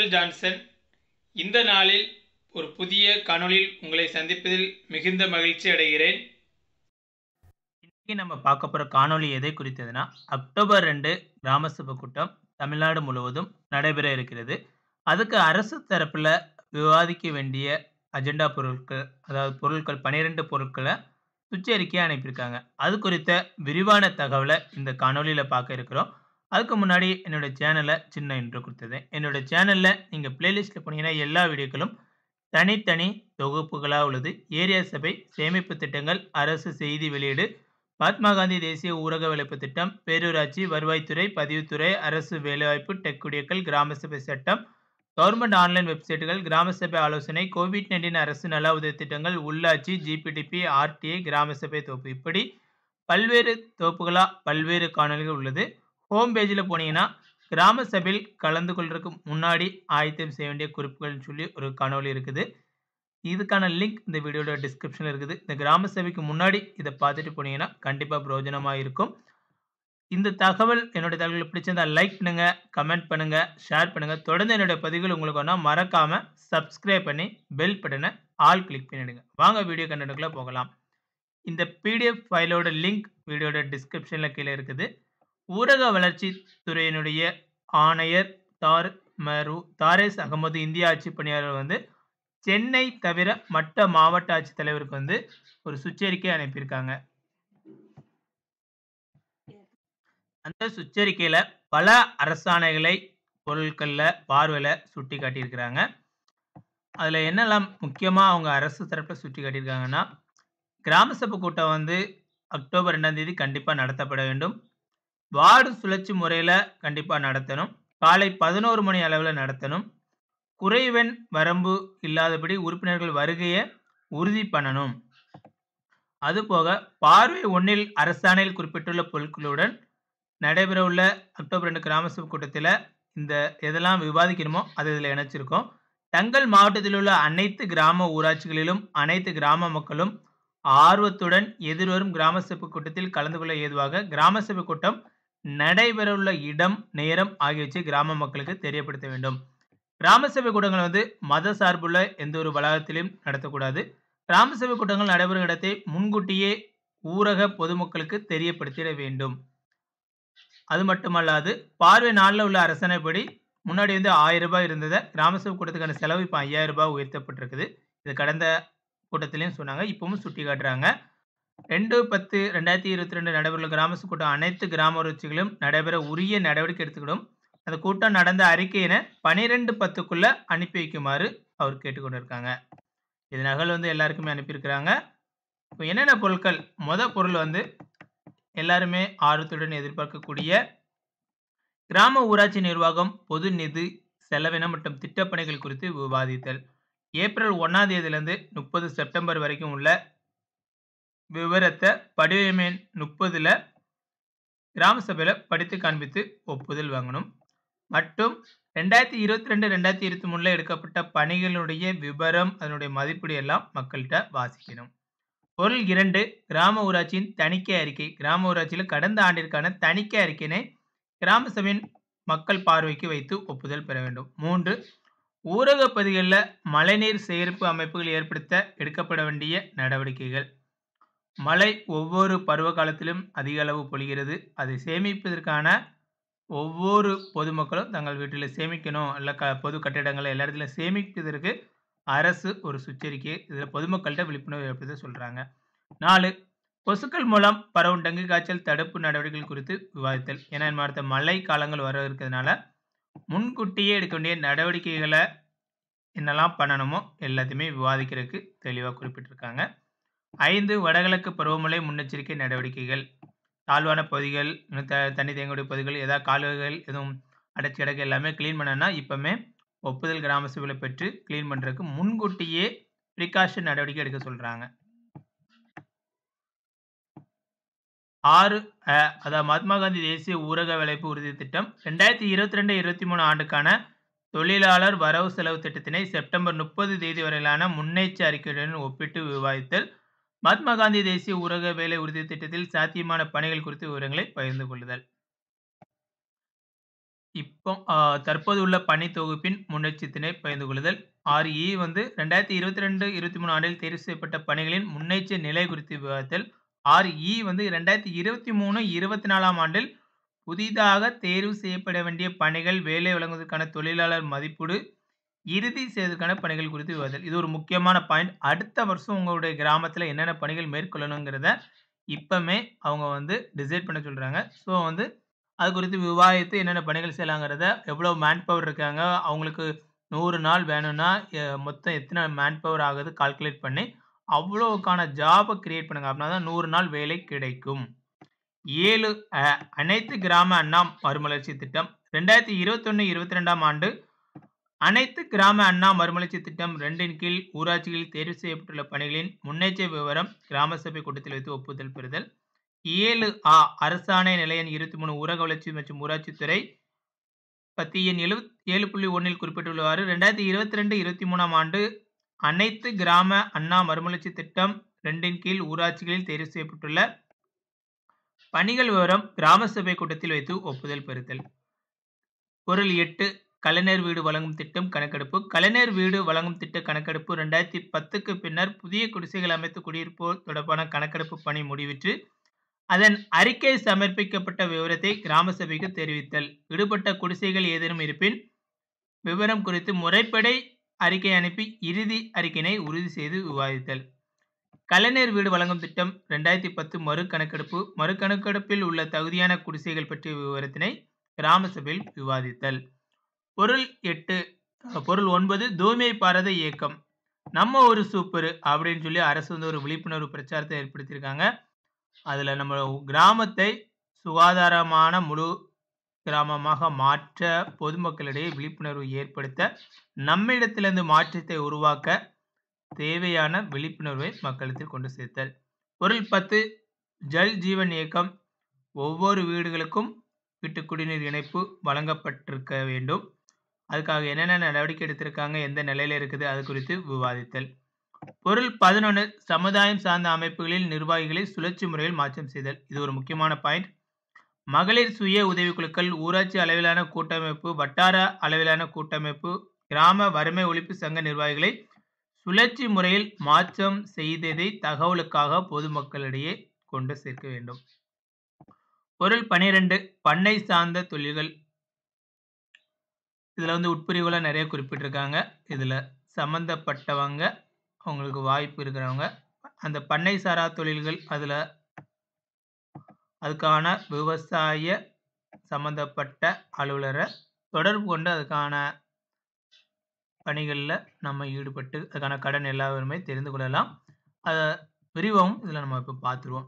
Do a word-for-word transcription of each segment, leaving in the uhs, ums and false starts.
உங்கள் ஜான்சன். இந்த நாளில் ஒரு புதிய காணொளியில் உங்களை சந்திப்பதில் மிகுந்த மகிழ்ச்சி அடைகிறேன். இன்னைக்கு நம்ம பார்க்க போற காணொளி எதை குறித்ததுன்னா, அக்டோபர் இரண்டு கிராமசபை கூட்டம் தமிழ்நாடு முழுவதும் நடைபெற இருக்கிறது. அதுக்கு அரசு தரப்புல விவாதிக்க வேண்டிய அஜெண்டா பொருட்கள், அதாவது பொருட்கள் பன்னிரண்டு பொருட்கள சுற்றறிக்கையா அனுப்பியிருக்காங்க. அது குறித்த விரிவான தகவல இந்த காணொளியில பார்க்க இருக்கிறோம். அதுக்கு முன்னாடி என்னோட சேனல சின்ன இன்ட்ரோ குடுத்துறேன். என்னோட சேனல்ல நீங்க பிளேலிஸ்ட்ல போனீங்கன்னா எல்லா வீடியோக்களும் தனித்தனி தொகுப்புகளா உள்ளது. ஏரியா சபை, சேமிப்பு திட்டங்கள், அரசு செய்தி வெளியீடு, மகாத்மா காந்தி தேசிய ஊரக வேலைவாய்ப்பு திட்டம், பேரூராட்சி, வருவாய்த்துறை, பதிவுத்துறை, அரசு வேலைவாய்ப்பு, டெக் குடியக்கல், கிராம சபை சட்டம், கவர்மெண்ட் ஆன்லைன் வெப்சைட்டுகள், கிராம சபை ஆலோசனை, கோவிட் பதினொன்று அரசு நல உதவி திட்டங்கள், உள்ளாட்சி, ஜிபிடிபி, ஆர்டிஐ, கிராம சபை தொகுப்பு, இப்படி பல்வேறு தொகுப்புகளா பல்வேறு காணொளிகள் உள்ளது. ஹோம் பேஜ்ல போனீங்கன்னா கிராம சபையில் கலந்து கொள்றதுக்கு முன்னாடி ஆயத்தம் செய்ய வேண்டிய குறிப்புகள்னு சொல்லி ஒரு காணொளி இருக்குது. இதுக்கான லிங்க் இந்த வீடியோட டிஸ்கிரிப்ஷன்ல இருக்குது. இந்த கிராம சபைக்கு முன்னாடி இதை பார்த்துட்டு போனீங்கன்னா கண்டிப்பா பிரயோஜனமா இருக்கும். இந்த தகவல் என்னோட தகவல் பிடிச்சிருந்தா லைக் பண்ணுங்க, கமெண்ட் பண்ணுங்க, ஷேர் பண்ணுங்க. தொடர்ந்து என்னோட பதிவுகள் உங்களுக்கு வேணா மறக்காம சப்ஸ்கிரைப் பண்ணி பெல் பட்டனை ஆல் கிளிக் பண்ணிடுங்க. வாங்க வீடியோ கண்டென்ட்குள்ள போகலாம். இந்த பிடிஎஃப் ஃபைலோட லிங்க் வீடியோட டிஸ்கிரிப்ஷன்ல கீழே இருக்குது. ஊரக வளர்ச்சி துறையினுடைய ஆணையர் தார் மரு தாரேஸ் அகமது இந்திய ஆட்சி பணியாளர் வந்து சென்னை தவிர மற்ற மாவட்ட ஆட்சித்தலைவருக்கு வந்து ஒரு சுற்றறிக்கை அனுப்பியிருக்காங்க. அந்த சுற்றறிக்கையில பல அரசாணைகளை பொருட்கள்ல பார்வையில சுட்டி காட்டியிருக்கிறாங்க. அதுல என்னெல்லாம் முக்கியமா அவங்க அரசு தரப்புல சுட்டி காட்டியிருக்காங்கன்னா, கிராம சபை கூட்டம் வந்து அக்டோபர் இரண்டாம் தேதி கண்டிப்பா நடத்தப்பட வேண்டும். வார்டு சுழற்சி முறையில கண்டிப்பா நடத்தணும். காலை பதினொரு மணி அளவுல நடத்தணும். குறைவெண் வரம்பு இல்லாதபடி உறுப்பினர்கள் வருகையை உறுதி பண்ணணும். அதுபோக பார்வை ஒன்றில் அரசாணையில் குறிப்பிட்டுள்ள பொருட்களுடன் நடைபெறவுள்ள அக்டோபர் இரண்டு கிராம சபை கூட்டத்தில் இந்த எதெல்லாம் விவாதிக்கணுமோ அது இதில் இணைச்சிருக்கோம். தங்கள் மாவட்டத்தில் உள்ள அனைத்து கிராம ஊராட்சிகளிலும் அனைத்து கிராம மக்களும் ஆர்வத்துடன் எதிர்வரும் கிராம சபை கூட்டத்தில் கலந்து கொள்ள ஏதுவாக கிராம சபை கூட்டம் நடைபெறவுள்ள இடம், நேரம் ஆகியவற்றை கிராம மக்களுக்கு தெரியப்படுத்த வேண்டும். கிராம சபை கூட்டங்கள் வந்து மத சார்புள்ள எந்த ஒரு வளாகத்திலும் நடத்தக்கூடாது. கிராம சபை கூட்டங்கள் நடைபெறும் இடத்தை முன்கூட்டியே ஊரக பொதுமக்களுக்கு தெரியப்படுத்திட வேண்டும். அது மட்டுமல்லாது பார்வை நாளில் உள்ள அரசாணைப்படி முன்னாடி வந்து ஆயிரம் ரூபாய் இருந்ததை கிராம சபை கூட்டத்துக்கான செலவு இப்போ ஐயாயிரம் ரூபாய் உயர்த்தப்பட்டிருக்குது. இது கடந்த கூட்டத்திலையும் சொன்னாங்க, இப்பவும் சுட்டி காட்டுறாங்க. ரெண்டு பத்து ரெண்டாயிரத்தி இருபத்தி ரெண்டு நடைபெறும் கிராம சபை கூட்டம் அனைத்து கிராம ஊராட்சிகளும் நடைபெற உரிய நடவடிக்கை எடுத்துக்கிடும். அந்த கூட்டம் நடந்த அறிக்கையினை பனிரெண்டு பத்துக்குள்ள அனுப்பி வைக்குமாறு அவர் கேட்டுக்கொண்டிருக்காங்க. இது நகல் வந்து எல்லாருக்குமே அனுப்பியிருக்கிறாங்க. இப்போ என்னென்ன பொருட்கள், முத பொருள் வந்து எல்லாருமே ஆர்வத்துடன் எதிர்பார்க்கக்கூடிய கிராம ஊராட்சி நிர்வாகம் பொது நிதி செலவினம் மற்றும் திட்டப்பணிகள் குறித்து விவாதித்தல். ஏப்ரல் ஒன்னாம் தேதியிலிருந்து முப்பது செப்டம்பர் வரைக்கும் உள்ள விவரத்தை படிவம் எண் முப்பதுல கிராம சபையில படித்து காண்பித்து ஒப்புதல் வாங்கணும். மற்றும் ரெண்டாயிரத்தி இருபத்தி ரெண்டு ரெண்டாயிரத்தி இருபத்தி மூணுல எடுக்கப்பட்ட பணிகளுடைய விவரம், அதனுடைய மதிப்பீடு எல்லாம் மக்கள்கிட்ட வாசிக்கணும். பொருள் இரண்டு, கிராம ஊராட்சியின் தணிக்கை அறிக்கை. கிராம ஊராட்சியில் கடந்த ஆண்டிற்கான தணிக்கை அறிக்கையினை கிராம சபையின் மக்கள் பார்வைக்கு வைத்து ஒப்புதல் பெற வேண்டும். மூன்று, ஊரக பகுதிகளில் மழைநீர் சேகரிப்பு அமைப்புகள் ஏற்படுத்த எடுக்கப்பட வேண்டிய நடவடிக்கைகள். மழை ஒவ்வொரு பருவ காலத்திலும் அதிக அளவு பொழிகிறது. அதை சேமிப்பதற்கான ஒவ்வொரு பொதுமக்களும் தங்கள் வீட்டில் சேமிக்கணும், இல்லை க பொது கட்டிடங்களை எல்லா இடத்துலையும் சேமிப்பதற்கு அரசு ஒரு சுற்றறிக்கை இதில் பொதுமக்கள்கிட்ட விழிப்புணர்வு ஏற்படுத்த சொல்கிறாங்க. நாலு, கொசுக்கள் மூலம் பரவும் டெங்கு காய்ச்சல் தடுப்பு நடவடிக்கைகள் குறித்து விவாதித்தல். ஏன்னா அடுத்த மழை காலங்கள் வர இருக்கிறதுனால முன்கூட்டியே எடுக்க வேண்டிய நடவடிக்கைகளை என்னெல்லாம் பண்ணணுமோ எல்லாத்தையுமே விவாதிக்கிறதுக்கு தெளிவாக குறிப்பிட்டிருக்காங்க. ஐந்து, வடகிழக்கு பருவமழை முன்னெச்சரிக்கை நடவடிக்கைகள். தாழ்வான பகுதிகள், த தண்ணி தேங்கக்கூடிய பகுதிகள், ஏதாவது கால்வாய்கள் எதுவும் அடைச்சி கிடக்கு எல்லாமே க்ளீன் பண்ணனா இப்போமே ஒப்புதல் கிராம சபையில் பெற்று க்ளீன் பண்ணுறதுக்கு முன்கூட்டியே ப்ரிகாஷன் நடவடிக்கை எடுக்க சொல்கிறாங்க. ஆறு, அதாவது மகாத்மா காந்தி தேசிய ஊரக வேலைவாய்ப்பு உறுதி திட்டம் ரெண்டாயிரத்தி இருபத்தி ரெண்டு இருபத்தி மூணு ஆண்டுக்கான தொழிலாளர் வரவு செலவு திட்டத்தினை செப்டம்பர் முப்பது தேதி வரையிலான முன்னெச்சரிக்கையுடன் ஒப்பிட்டு விவாதித்தல். மகாத்மா காந்தி தேசிய ஊரக வேலை உறுதி திட்டத்தில் சாத்தியமான பணிகள் குறித்த விவரங்களை பகிர்ந்து கொள்ளுதல். இப்போ அ தற்போது உள்ள பணி தொகுப்பின் முன்னெச்சரித்தினை பகிர்ந்து கொள்ளுதல். ஆறு இ வந்து இரண்டாயிரத்து இருபத்தி இரண்டு இருபத்தி மூன்று ஆண்டில் தேர்வு செய்யப்பட்ட பணிகளின் முன்னேற்ற நிலை குறித்து விவாதித்தல். ஆறு இ வந்து இரண்டாயிரத்து இருபத்தி மூன்று இருபத்தி நான்காம் ஆண்டில் புதிதாக தேர்வு செய்யப்பட வேண்டிய பணிகள், வேலை வழங்குவதற்கான தொழிலாளர் மதிப்பீடு, இறுதி செய்வதற்கான பணிகள் குறித்து விவாதித்தல். இது ஒரு முக்கியமான பாயிண்ட். அடுத்த வருஷம் உங்களுடைய கிராமத்தில என்னென்ன பணிகள் மேற்கொள்ளணுங்கிறத இப்பமே அவங்க வந்து டிசைட் பண்ண சொல்றாங்க. ஸோ வந்து அது குறித்து விவாதித்து என்னென்ன பணிகள் செய்யலாங்கிறத, எவ்வளோ மேன் பவர் இருக்காங்க, அவங்களுக்கு நூறு நாள் வேணும்னா எ மொத்தம் எத்தனை மேன் பவர் ஆகுது கால்குலேட் பண்ணி, அவ்வளோவுக்கான ஜாப கிரியேட் பண்ணுங்க. அப்படின்னா தான் நூறு நாள் வேலை கிடைக்கும். ஏழு அ அனைத்து கிராம அண்ணா மறுமலர்ச்சி திட்டம். இரண்டாயிரத்து இருபத்தி ஒன்று இருபத்தி இரண்டாம் ஆண்டு அனைத்து கிராம அண்ணா மறுமலர்ச்சி திட்டம் இரண்டின் கீழ் ஊராட்சிகளில் தேர்வு செய்யப்பட்டுள்ள பணிகளின் முன்னேற்ற விவரம் கிராம சபை கூட்டத்தில் வைத்து ஒப்புதல் பெறுதல். ஏழு ஆ அரசாணை நிலை எண் இருபத்தி மூன்று ஊரக வளர்ச்சி மற்றும் ஊராட்சித்துறை பத்தி எண் எழுபத்தி ஏழு புள்ளி ஒன்று இல் குறிப்பிட்டுள்ளவாறு இரண்டாயிரத்து இருபத்தி இரண்டு இருபத்தி மூன்றாம் ஆண்டு அனைத்து கிராம அண்ணா மறுமலர்ச்சி திட்டம் இரண்டின் கீழ் ஊராட்சிகளில் தேர்வு செய்யப்பட்டுள்ள பணிகள் விவரம் கிராம சபை கூட்டத்தில் வைத்து ஒப்புதல் பெறுதல். பொருள் எட்டு கலைஞர் வீடு வழங்கும் திட்டம் கணக்கெடுப்பு. கலைஞர் வீடு வழங்கும் திட்ட கணக்கெடுப்பு இரண்டாயிரத்து பத்துக்கு பின்னர் புதிய குடிசைகள் அமைத்து குடியிருப்போர் தொடர்பான கணக்கெடுப்பு பணி முடிவிற்று. அதன் அறிக்கை சமர்ப்பிக்கப்பட்ட விவரத்தை கிராம சபைக்கு தெரிவித்தல். விடுபட்ட குடிசைகள் ஏதேனும் இருப்பின் விவரம் குறித்து முறைப்படி அறிக்கை அனுப்பி இறுதி அறிக்கையினை உறுதி செய்து விவாதித்தல். கலைஞர் வீடு வழங்கும் திட்டம் இரண்டாயிரத்து பத்து மறு கணக்கெடுப்பு. மறு கணக்கெடுப்பில் உள்ள தகுதியான குடிசைகள் பற்றிய விவரத்தினை கிராம சபையில் விவாதித்தல். பொருள் எட்டு பொருள் ஒன்பது தூய்மை பாரத இயக்கம். நம்ம ஒரு சூப்பர் அப்படின்னு சொல்லி அரசு வந்து ஒரு விழிப்புணர்வு பிரச்சாரத்தை ஏற்படுத்தியிருக்காங்க. அதுல நம்ம கிராமத்தை சுகாதாரமான முழு கிராமமாக மாற்ற பொதுமக்களிடையே விழிப்புணர்வு ஏற்படுத்த, நம்மிடத்திலிருந்து மாற்றத்தை உருவாக்க தேவையான விழிப்புணர்வை மக்களிடத்தில் கொண்டு சேர்த்தல். பொருள் பத்து ஜல் ஜீவன் இயக்கம். ஒவ்வொரு வீடுகளுக்கும் வீட்டு குடிநீர் இணைப்பு வழங்கப்பட்டிருக்க வேண்டும். அதுக்காக என்னென்ன நடவடிக்கை எடுத்திருக்காங்க, எந்த நிலையில இருக்குது அது குறித்து விவாதித்தல். பொருள் பதினொன்று சமுதாயம் சார்ந்த அமைப்புகளில் நிர்வாகிகளை சுழற்சி முறையில் மாற்றம் செய்தல். இது ஒரு முக்கியமான பாயிண்ட். மகளிர் சுய உதவிக்குழுக்கள், ஊராட்சி அளவிலான கூட்டமைப்பு, வட்டார அளவிலான கூட்டமைப்பு, கிராம வறுமை ஒழிப்பு சங்க நிர்வாகிகளை சுழற்சி முறையில் மாற்றம் செய்ததை தகவலுக்காக பொதுமக்களிடையே கொண்டு சேர்க்க வேண்டும். பொருள் பனிரெண்டு பண்ணை சார்ந்த தொழில்கள். இதுல வந்து உட்பிரிவுகளை நிறைய குறிப்பிட்டிருக்காங்க. இதுல சம்பந்தப்பட்டவங்க, அவங்களுக்கு வாய்ப்பு இருக்கிறவங்க அந்த பண்ணை சாரா தொழில்கள், அதுல அதுக்கான விவசாய சம்பந்தப்பட்ட அலுவலரை தொடர்பு கொண்டு அதுக்கான பணிகளில் நம்ம ஈடுபட்டு அதுக்கான கடன் எல்லாருமே தெரிந்து கொள்ளலாம். அதை விரிவாகவும் இதில் நம்ம இப்போ பார்த்துருவோம்.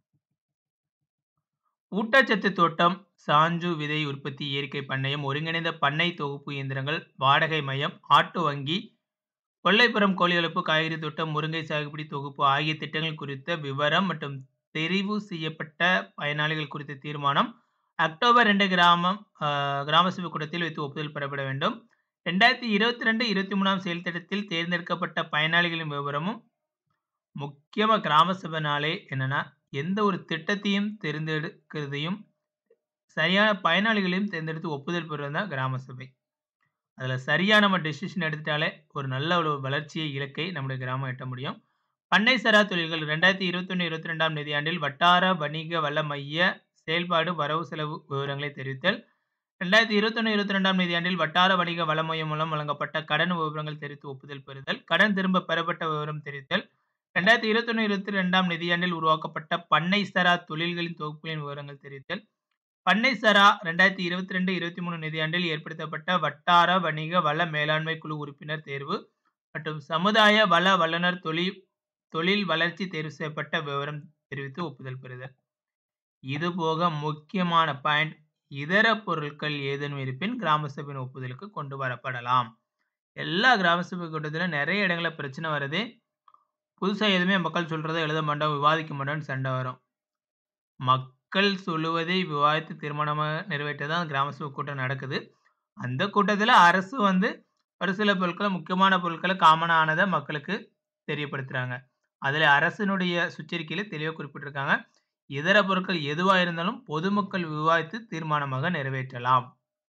ஊட்டச்சத்து தோட்டம், சாஞ்சு விதை உற்பத்தி, இயற்கை பண்ணையம், ஒருங்கிணைந்த பண்ணை தொகுப்பு இயந்திரங்கள், வாடகை மையம், ஆட்டு வங்கி, கொல்லைப்புறம் கோழி வளர்ப்பு, காய்கறி தோட்டம், முருங்கை சாகுபடி தொகுப்பு ஆகிய திட்டங்கள் குறித்த விவரம் மற்றும் தெரிவு செய்யப்பட்ட பயனாளிகள் குறித்த தீர்மானம் அக்டோபர் இரண்டு கிராமம் கிராம சபை கூட்டத்தில் வைத்து ஒப்புதல் பெறப்பட வேண்டும். இரண்டாயிரத்தி இருபத்தி ரெண்டு இருபத்தி மூணாம் செயல் திட்டத்தில் தேர்ந்தெடுக்கப்பட்ட பயனாளிகளின் விவரமும் முக்கியமாக கிராம சபை நாளே என்னன்னா எந்த ஒரு திட்டத்தையும் தேர்ந்தெடுக்கிறதையும் சரியான பயனாளிகளையும் தேர்ந்தெடுத்து ஒப்புதல் பெறுவது தான் கிராம சபை. அதில் சரியாக நம்ம டெசிஷன் எடுத்துட்டாலே ஒரு நல்ல ஒரு வளர்ச்சியை இலக்கை நம்முடைய கிராமம் எட்ட முடியும். பண்ணை சாரா தொழில்கள் ரெண்டாயிரத்தி இருபத்தி ஒன்று இருபத்தி ரெண்டாம் நிதியாண்டில் வட்டார வணிக வள மைய செயல்பாடு வரவு செலவு விவரங்களை தெரிவித்தல். ரெண்டாயிரத்தி இருபத்தி ஒன்று இருபத்தி ரெண்டாம் நிதியாண்டில் வட்டார வணிக வள மையம் மூலம் வழங்கப்பட்ட கடன் விவரங்கள் தெரிவித்து ஒப்புதல் பெறுதல். கடன் திரும்ப பெறப்பட்ட விவரம் தெரிவித்தல். ரெண்டாயிரத்தி இருபத்தி ஒன்று இருபத்தி ரெண்டாம் நிதியாண்டில் உருவாக்கப்பட்ட பண்ணை சாரா தொழில்களின் தொகுப்புகளின் விவரங்கள் தெரிவித்தல். பண்ணை சாரா ரெண்டாயிரத்தி இருபத்தி ரெண்டு இருபத்தி மூணு நிதியாண்டில் ஏற்படுத்தப்பட்ட வட்டார வணிக வள மேலாண்மை குழு உறுப்பினர் தேர்வு மற்றும் சமுதாய வள வல்லுநர் தொழில் தொழில் வளர்ச்சி தேர்வு செய்யப்பட்ட விவரம் தெரிவித்து ஒப்புதல் பெறுதல். இது போக முக்கியமான பாயிண்ட், இதர பொருட்கள் ஏதேனும் இருப்பின் கிராம சபையின் ஒப்புதலுக்கு கொண்டு வரப்படலாம். எல்லா கிராம சபை கூட்டத்திலும் நிறைய இடங்களில் பிரச்சனை வருது. புதுசாக எதுவுமே மக்கள் சொல்றதை எழுத மாட்டோம், விவாதிக்க மாட்டோம்னு சண்டை வரும். மக்கள் சொல்லுவதை விவாதித்து தீர்மானமாக நிறைவேற்றதான் கிராம சபை கூட்டம் நடக்குது. அந்த கூட்டத்தில் அரசு வந்து ஒரு சில பொருட்களை, முக்கியமான பொருட்களை காமனானதை மக்களுக்கு தெரியப்படுத்துறாங்க. அதில் அரசினுடைய சுற்றறிக்கையில தெளிவாக குறிப்பிட்டிருக்காங்க, இதர பொருட்கள் எதுவாக இருந்தாலும் பொதுமக்கள் விவாதித்து தீர்மானமாக நிறைவேற்றலாம்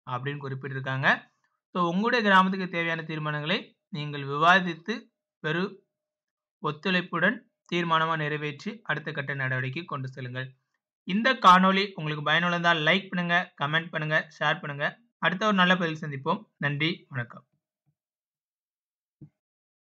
அப்படின்னு குறிப்பிட்டிருக்காங்க. ஸோ உங்களுடைய கிராமத்துக்கு தேவையான தீர்மானங்களை நீங்கள் விவாதித்து பெரு ஒத்துழைப்புடன் தீர்மானமா நிறைவேற்றி அடுத்த கட்ட நடவடிக்கை கொண்டு செல்லுங்கள். இந்த காணொளி உங்களுக்கு பயனுள்ளதால் லைக் பண்ணுங்க, கமெண்ட் பண்ணுங்க, ஷேர் பண்ணுங்க. அடுத்த ஒரு நல்ல பதிவில் சந்திப்போம். நன்றி, வணக்கம்.